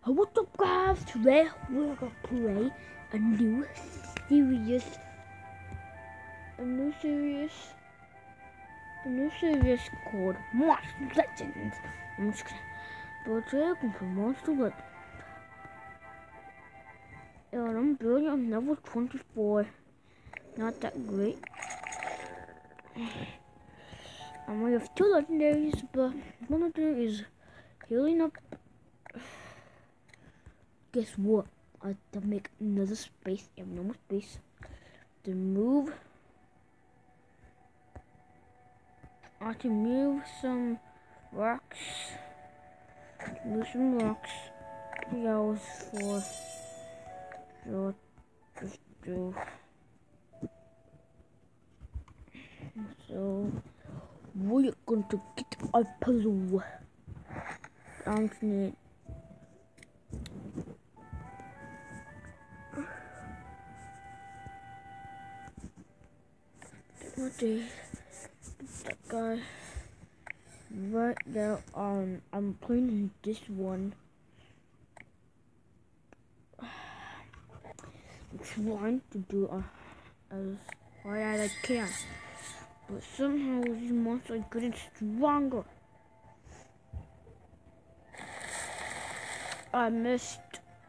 What's up, guys? Today we're gonna play a new series. A new series called Monster Legends. I'm just gonna but today I'm gonna play Monster Legends. And I'm building on level 24. Not that great. I might have 2 legendaries, but one of them is healing up. Guess what? I have to make another space. I have no more space to move. I have to move some rocks. That was for just do. So we're going to get a puzzle. I'm gonna that guy right now. I'm playing this one. I'm trying to do as hard as I can, but somehow these monsters are getting stronger. I missed.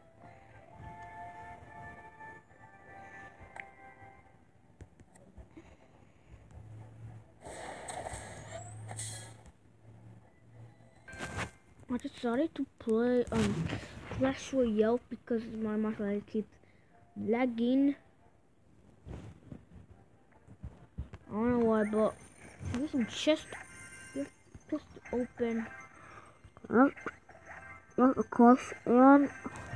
I decided to play Clash Royale because my mouse keeps lagging. I don't know why, but there's some chest open. Yeah, of course, and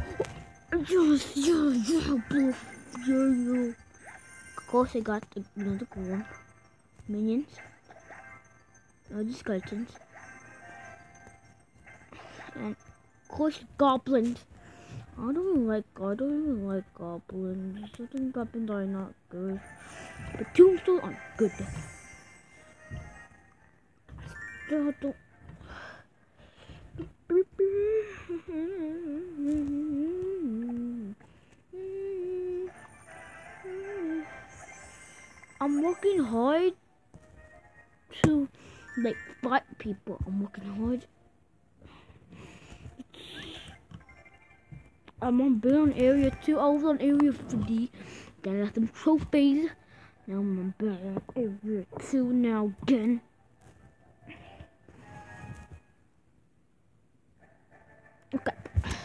of course I got another one. Minions. The skeletons. And of course goblins. I don't even like goblins. I think goblins are not good. But tombstones are good. Still don't. I'm working hard to fight people. I'm working hard. I'm on building area 2. I was on area 3. Then I got some trophies. Now I'm on building area 2 now again. Okay.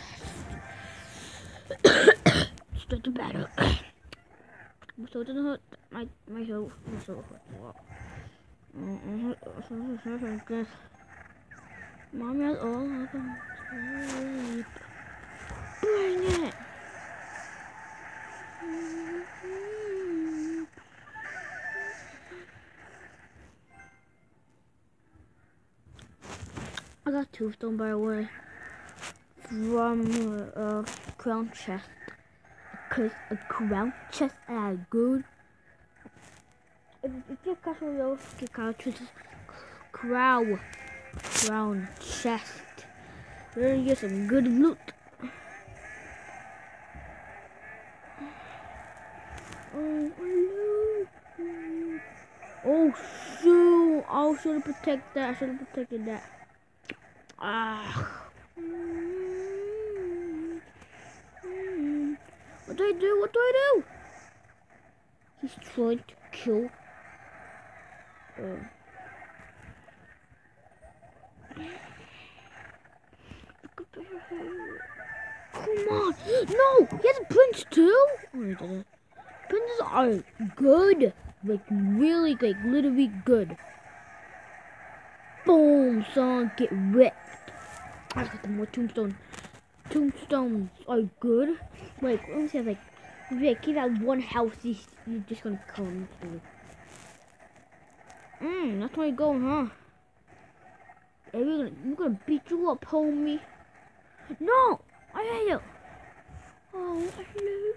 Start the battle. So it doesn't hurt my health. So hurt. Mommy has all of them. Bring it! I got tombstone by the way from crown chest. Cause a crown chest are good. If you catch one of those, get out to crown chest. You're gonna get some good loot. Oh shoot! I should have protected that. I should have protected that. What do I do? What do I do? He's trying to kill. Come on! No! He has a prince too? Oh, he didn't. Princes are good. Like, really, like, literally good. Boom, son, get wrecked. I got some more tombstones. Tombstones are good. Like, let me say, like, if you have one house, you're just gonna come through. That's where you're going, huh? Hey, we're gonna beat you up, homie. No! I hate you! Oh, I hate you.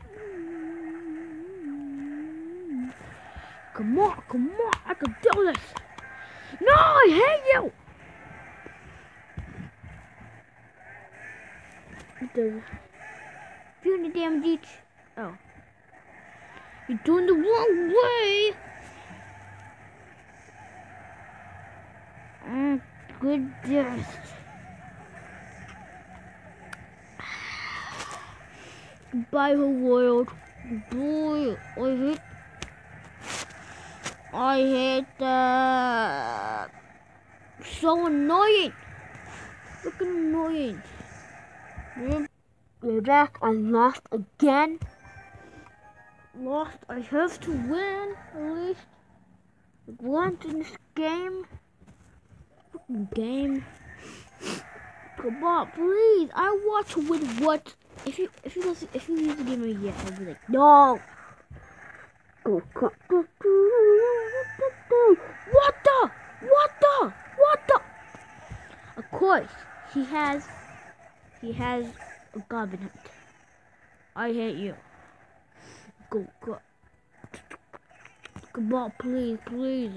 Come on, I can do this! No, I hate you! The 300 damage each. Oh. You're doing the wrong way! Goodness. Goodbye, whole world. Boy, I hate that. So annoying. Freaking annoying. We're back. I lost again. Lost. I have to win at least once in this game. Freaking game. Come on, please. I want to win what? If you leave the game yet, I'll be like, no. What the? Of course, he has a goblin hunt. I hate you. Go. Come on, please.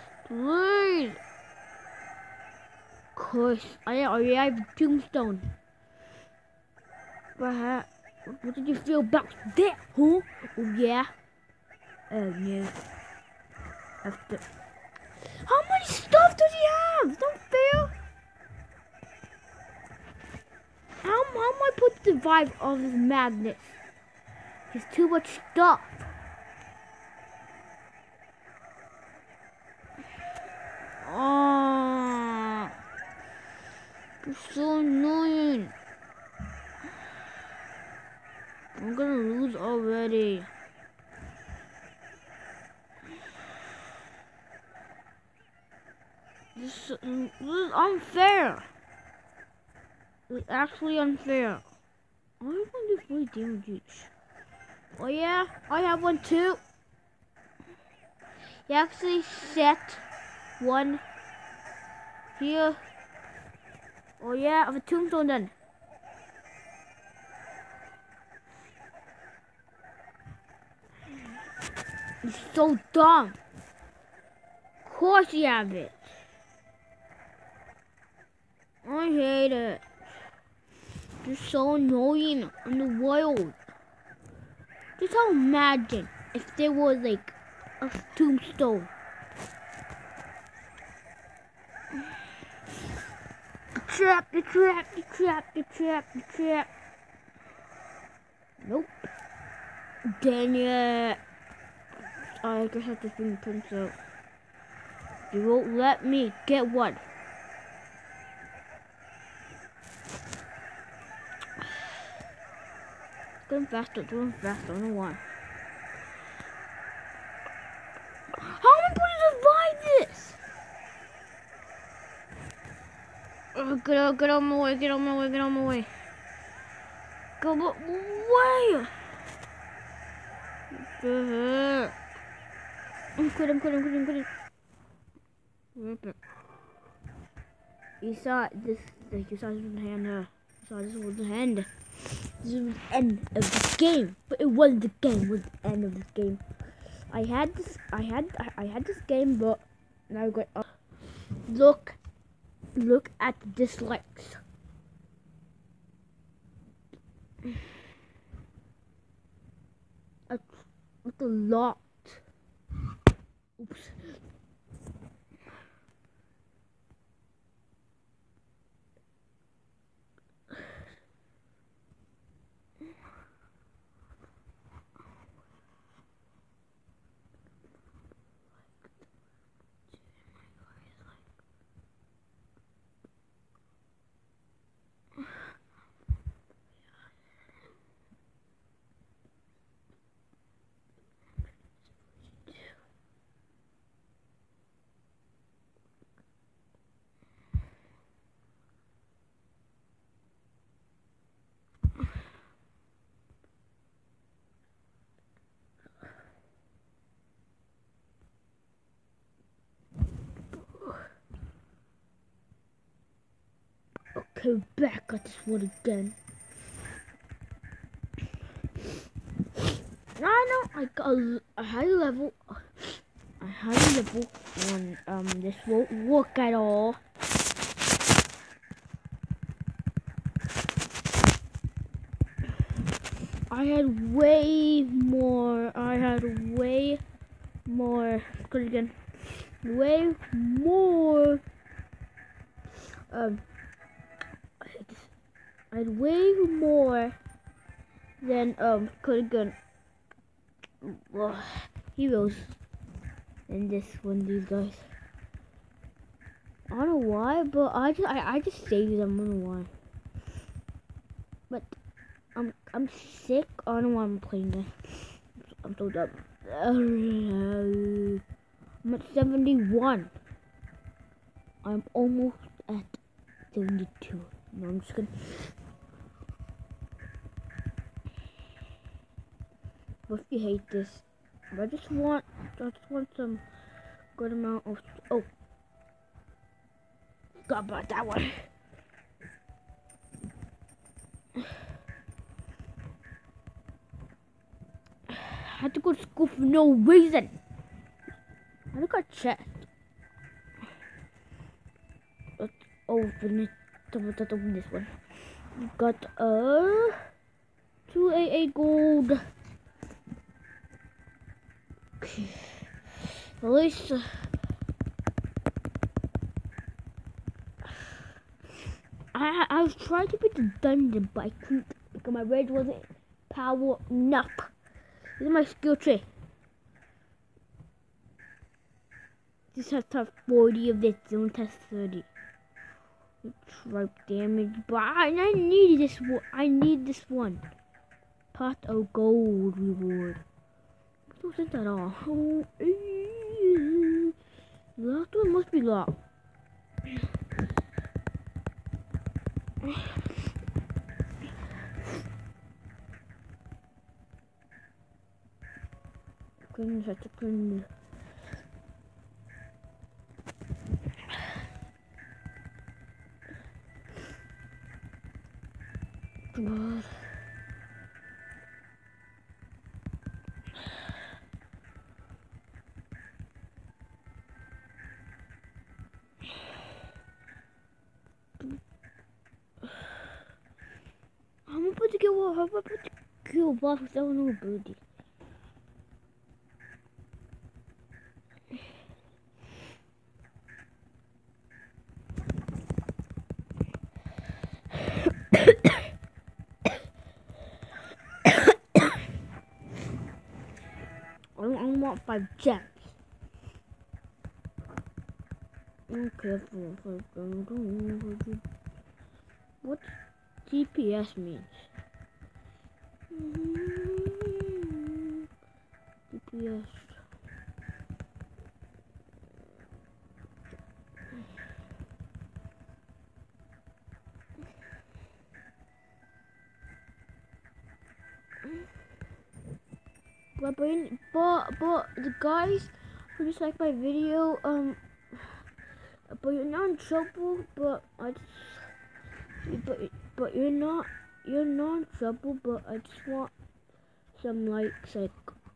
Of course, I have a tombstone. What did you feel about that, huh? Oh yeah. Yeah. After. How much stuff does he have? It's not fair. How am I supposed to survive all this madness? There's too much stuff. Oh, you're so annoying. I'm gonna lose already. This is unfair. It's actually unfair. I want to do 40 damage each. Oh yeah, I have one too. You actually set one here. Oh yeah, I have a tombstone then. You're so dumb. Of course you have it. I hate it. You're so annoying in the world. Just imagine if there was like a tombstone. The trap. Nope. Dang it. I guess I have to fingerprints out. They won't let me get one. Doing faster, I don't know why. How am I going to survive this? Get on my way. Go away! I'm quitting. Rip it. You saw this with the hand. This was the end. This was the end of this game. But it wasn't the game, it was the end of this game. I had this game, but now I got look at the dislikes. That's a lot. Oops. Okay, back at this one again. I know I got a high level. And this won't work at all. I had way more. Cause again, way more. I had way more than cause again, heroes than this one. These guys. I don't know why, but I just saved them. I don't know why. But I'm sick. I don't know why I'm playing this. I'm so dumb. I'm at 71. I'm almost at 72. No, I'm just gonna. But if you hate this, I just want some good amount of. Oh, got about that one. I had to go to school for no reason. I got checked. Let's open it. Let's open this one. We got 2 AA gold. Okay. At least I was trying to beat the dungeon, but I couldn't because my rage wasn't power enough. This is my skill tree. This has to have 40 of this, don't have 30. Tripe damage, but I need this one. I need this one. Pot of gold reward. What was that all? Oh, last one must be locked. Goodness, that's a goodness. God. I'm about to kill a boss without no ability. I want 5 gems. Okay, what DPS means? DPS. But the guys who just like my video, but you're not in trouble. But you're not in trouble. But I just want some likes, like.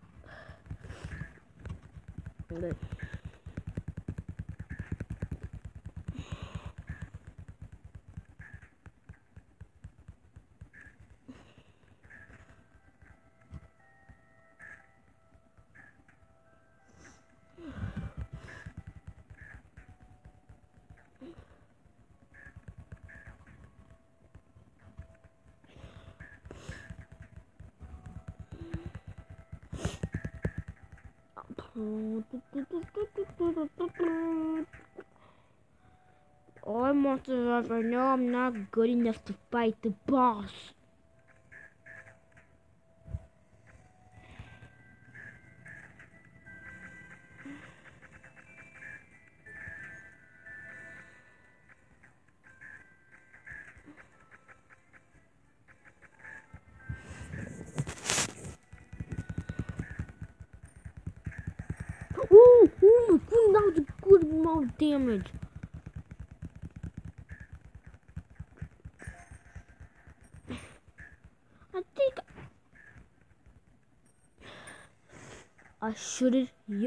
All I want to know, I know I'm not good enough to fight the boss. Oh my god, that was a good amount of damage. I think I should've.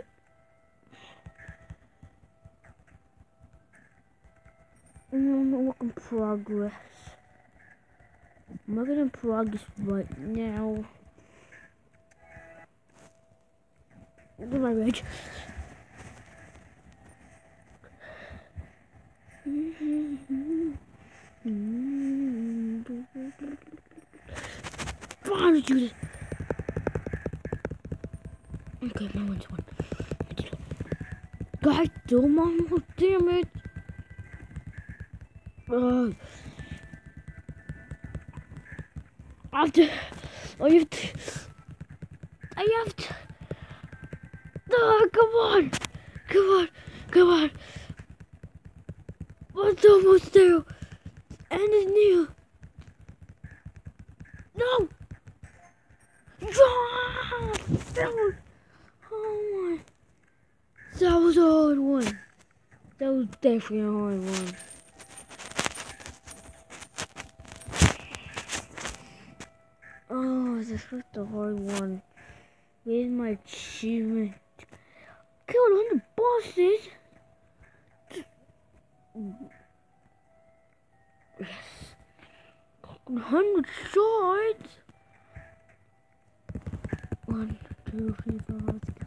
Work in progress. I'm not in progress right now. Do my rage. Fine, Judith. Okay, my one's one. Guys, don't mind. Damn it. I have to. No, come on. Come on. It's almost there. And it's near. No. Oh my. That was a hard one. That was definitely a hard one. Oh, this was the hard one. Where's my achievement? Killed 100 bosses. Yes. 100 shots. 1, 2, 3, 4, 5, 6.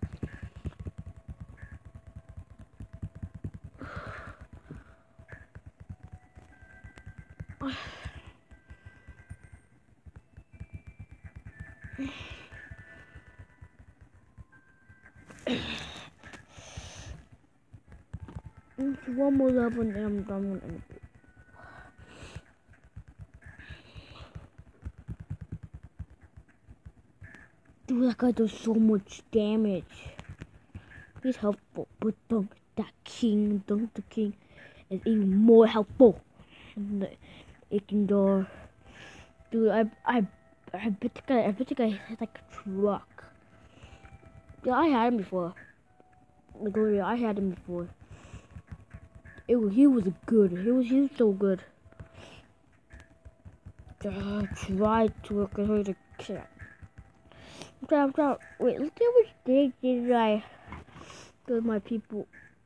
One more level and then I'm done with it. Dude, that guy does so much damage. He's helpful, but Dunk the King is even more helpful. It can go. Dude, I bet the guy has like a truck. Yeah, I had him before. I had him before. He was good. He was so good. Try to work with her to kill. Wait, let's see which day did I with my people.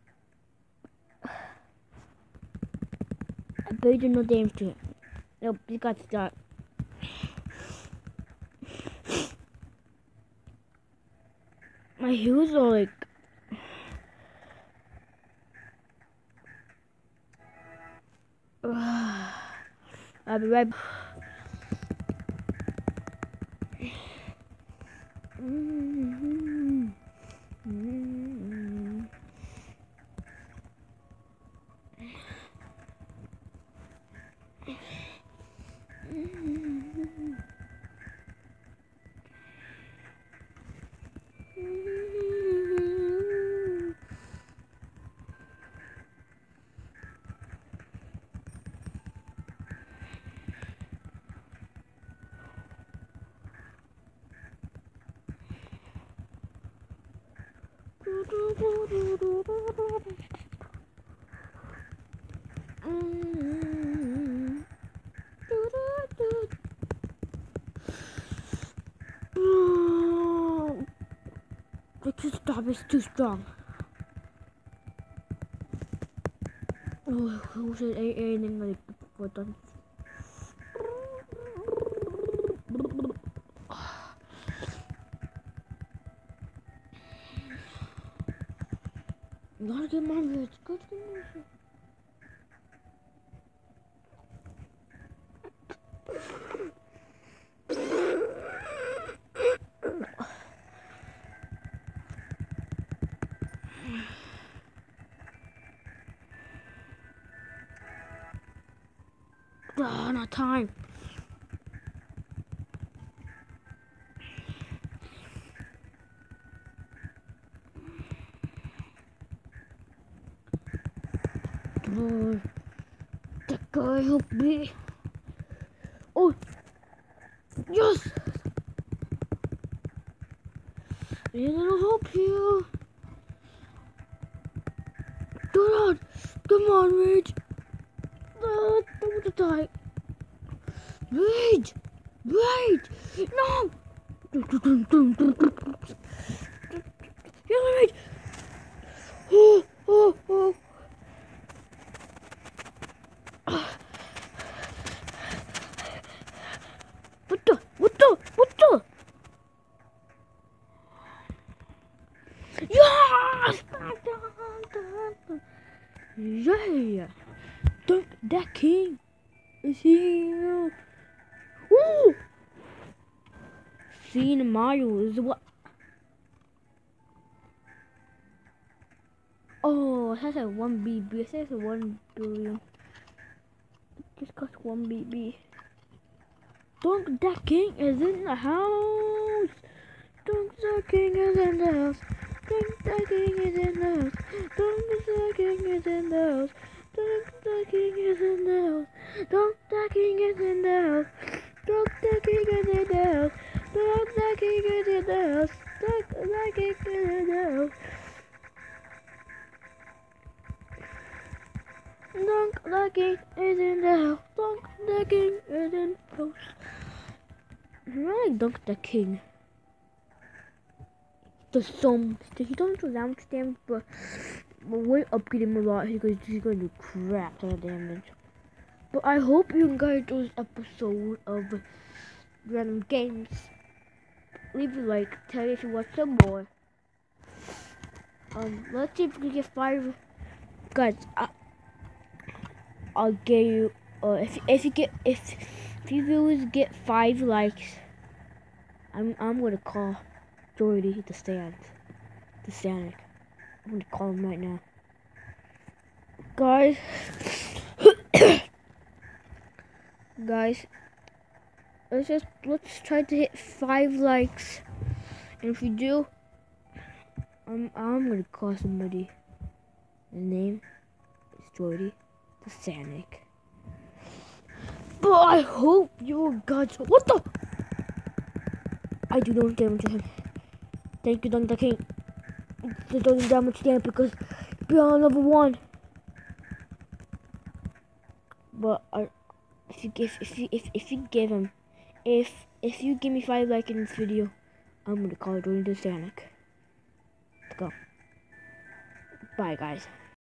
I bet you did no damage to him. Nope, he got stuck. My heels are like. I'll be right back. Just stop, it's too strong. Oh, I wish I ate anything like before done. Gotta get my rich. Go to the rich. Oh, not time. Oh, that guy helped me. Oh, yes! And it'll help you. Come on, Rage. Don't die. Rage! No! Yeah, Rage! Oh! What the? Mario. Woo! Seeing Mario is what. Oh, it has a 1 BB. It says a 1 billion. It just cost 1 BB. Dunk the King is in the house. Dunk the King is in the house. Dunk the King is in the house. Dunk the King is in the house. Dunk the King is in the house. Dunk the King is in the house. Dunk the King is in the house. Dunk the King is in the house. Dunk the King is in the house. Dunk the King is in the house. Dunk the King is in the house. I like Dunk the King. The song, he don't do that much damage, but we upgrade him a lot because he's going to do crap ton of damage. But I hope you enjoyed this episode of Random Games. Leave a like, tell me if you want some more. Let's see if we can get 5. Guys, I'll get you. If you viewers get 5 likes, I'm gonna call Jordy the Sanic. I'm gonna call him right now. Guys, let's try to hit 5 likes. And if we do, I'm gonna call somebody. The name is Jordy the Sanic. But I hope you guys. What the? I do not damage to him. Thank you, Dunk the King. They don't do that much damage because beyond level 1. But if you give me 5 likes in this video, I'm gonna call Jordan the Sanic. Let's go. Bye, guys.